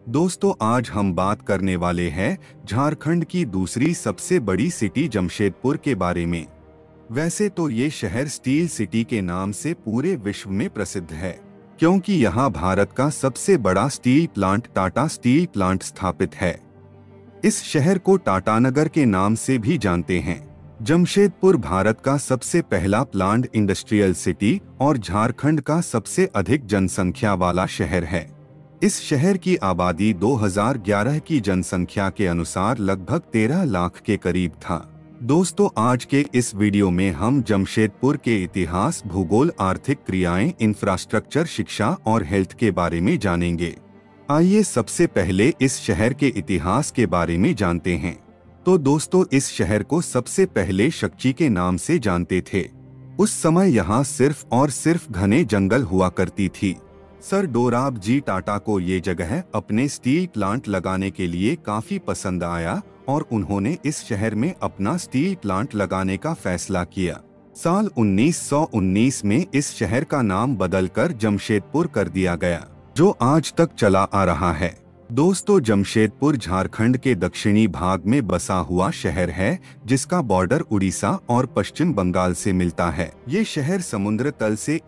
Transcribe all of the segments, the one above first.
दोस्तों आज हम बात करने वाले हैं झारखंड की दूसरी सबसे बड़ी सिटी जमशेदपुर के बारे में। वैसे तो ये शहर स्टील सिटी के नाम से पूरे विश्व में प्रसिद्ध है, क्योंकि यहाँ भारत का सबसे बड़ा steel plant Tata steel plant स्थापित है। इस शहर को टाटानगर के नाम से भी जानते हैं। जमशेदपुर भारत का सबसे पहला प्लांट इंडस्ट्रियल सिटी और झारखंड का सबसे अधिक जनसंख्या वाला शहर है। इस शहर की आबादी 2011 की जनसंख्या के अनुसार लगभग 13 लाख के करीब था। दोस्तों आज के इस वीडियो में हम जमशेदपुर के इतिहास, भूगोल, आर्थिक क्रियाएं, इंफ्रास्ट्रक्चर, शिक्षा और हेल्थ के बारे में जानेंगे। आइए सबसे पहले इस शहर के इतिहास के बारे में जानते हैं। तो दोस्तों इस शहर को सबसे पहले शक्ची के नाम से जानते थे। उस समय यहाँ सिर्फ और सिर्फ घने जंगल हुआ करती थी। सर डोराबजी टाटा को ये जगह अपने स्टील प्लांट लगाने के लिए काफी पसंद आया और उन्होंने इस शहर में अपना स्टील प्लांट लगाने का फैसला किया। साल 1919 में इस शहर का नाम बदलकर जमशेदपुर कर दिया गया, जो आज तक चला आ रहा है। दोस्तों जमशेदपुर झारखंड के दक्षिणी भाग में बसा हुआ शहर है, जिसका बॉर्डर उड़ीसा और पश्चिम बंगाल से मिलता है। ये शहर समुद्र तल से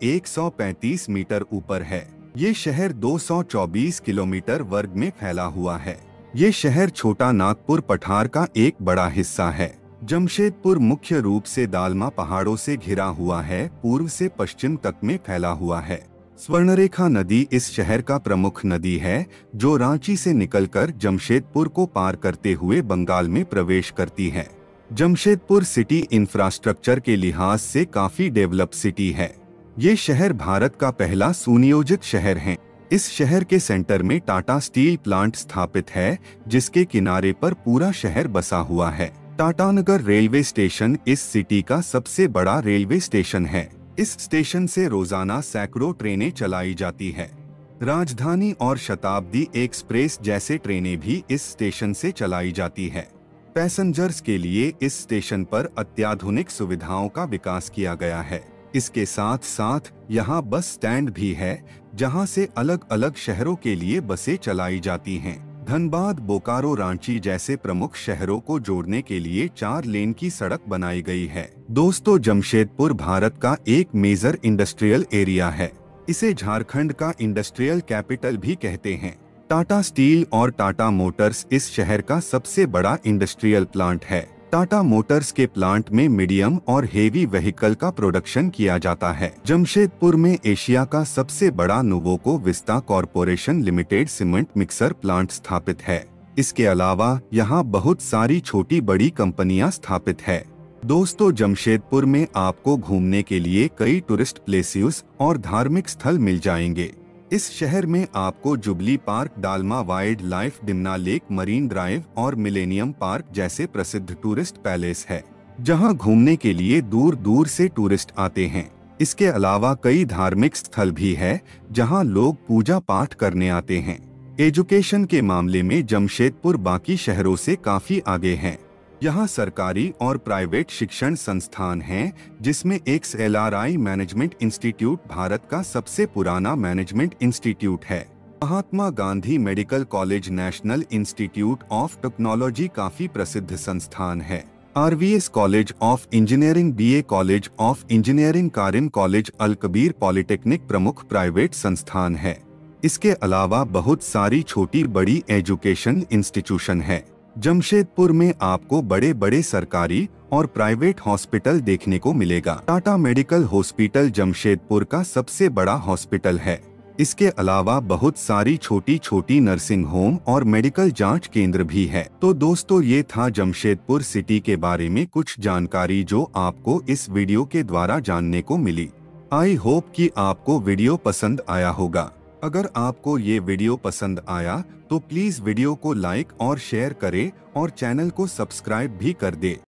135 मीटर ऊपर है। ये शहर 224 किलोमीटर वर्ग में फैला हुआ है। ये शहर छोटा नागपुर पठार का एक बड़ा हिस्सा है। जमशेदपुर मुख्य रूप से दालमा पहाड़ों से घिरा हुआ है, पूर्व से पश्चिम तक में फैला हुआ है। स्वर्णरेखा नदी इस शहर का प्रमुख नदी है, जो रांची से निकलकर जमशेदपुर को पार करते हुए बंगाल में प्रवेश करती है। जमशेदपुर सिटी इंफ्रास्ट्रक्चर के लिहाज से काफी डेवलप सिटी है। ये शहर भारत का पहला सुनियोजित शहर है। इस शहर के सेंटर में टाटा स्टील प्लांट स्थापित है, जिसके किनारे पर पूरा शहर बसा हुआ है। टाटानगर रेलवे स्टेशन इस सिटी का सबसे बड़ा रेलवे स्टेशन है। इस स्टेशन से रोजाना सैकड़ों ट्रेनें चलाई जाती है। राजधानी और शताब्दी एक्सप्रेस जैसे ट्रेनें भी इस स्टेशन से चलाई जाती है। पैसेंजर्स के लिए इस स्टेशन पर अत्याधुनिक सुविधाओं का विकास किया गया है। इसके साथ साथ यहाँ बस स्टैंड भी है, जहाँ से अलग अलग शहरों के लिए बसें चलाई जाती हैं। धनबाद, बोकारो, रांची जैसे प्रमुख शहरों को जोड़ने के लिए 4 लेन की सड़क बनाई गई है। दोस्तों जमशेदपुर भारत का एक मेजर इंडस्ट्रियल एरिया है। इसे झारखंड का इंडस्ट्रियल कैपिटल भी कहते हैं। टाटा स्टील और टाटा मोटर्स इस शहर का सबसे बड़ा इंडस्ट्रियल प्लांट है। टाटा मोटर्स के प्लांट में मीडियम और हेवी व्हीकल का प्रोडक्शन किया जाता है। जमशेदपुर में एशिया का सबसे बड़ा Nuvoco Vista corporation limited cement mixer plant स्थापित है। इसके अलावा यहाँ बहुत सारी छोटी बड़ी कंपनियां स्थापित है। दोस्तों जमशेदपुर में आपको घूमने के लिए कई टूरिस्ट प्लेसेस और धार्मिक स्थल मिल जाएंगे। इस शहर में आपको jubilee park, Dalma wild life, Dimna lake, marine drive और मिलेनियम पार्क जैसे प्रसिद्ध टूरिस्ट पैलेस है, जहां घूमने के लिए दूर दूर से टूरिस्ट आते हैं। इसके अलावा कई धार्मिक स्थल भी है, जहां लोग पूजा पाठ करने आते हैं। एजुकेशन के मामले में जमशेदपुर बाकी शहरों से काफी आगे है। यहाँ सरकारी और प्राइवेट शिक्षण संस्थान हैं, जिसमें XLRI मैनेजमेंट इंस्टीट्यूट भारत का सबसे पुराना मैनेजमेंट इंस्टीट्यूट है। Mahatma Gandhi medical college, national institute of technology काफी प्रसिद्ध संस्थान है। RVS college of engineering, BA college of engineering, Karim college, Al Kabir polytechnic प्रमुख प्राइवेट संस्थान है। इसके अलावा बहुत सारी छोटी बड़ी एजुकेशन इंस्टीट्यूशन है। जमशेदपुर में आपको बड़े बड़े सरकारी और प्राइवेट हॉस्पिटल देखने को मिलेगा। टाटा मेडिकल हॉस्पिटल जमशेदपुर का सबसे बड़ा हॉस्पिटल है। इसके अलावा बहुत सारी छोटी छोटी नर्सिंग होम और मेडिकल जांच केंद्र भी है। तो दोस्तों ये था जमशेदपुर सिटी के बारे में कुछ जानकारी, जो आपको इस वीडियो के द्वारा जानने को मिली। आई होप कि आपको वीडियो पसंद आया होगा। अगर आपको ये वीडियो पसंद आया तो प्लीज वीडियो को लाइक और शेयर करें और चैनल को सब्सक्राइब भी कर दे।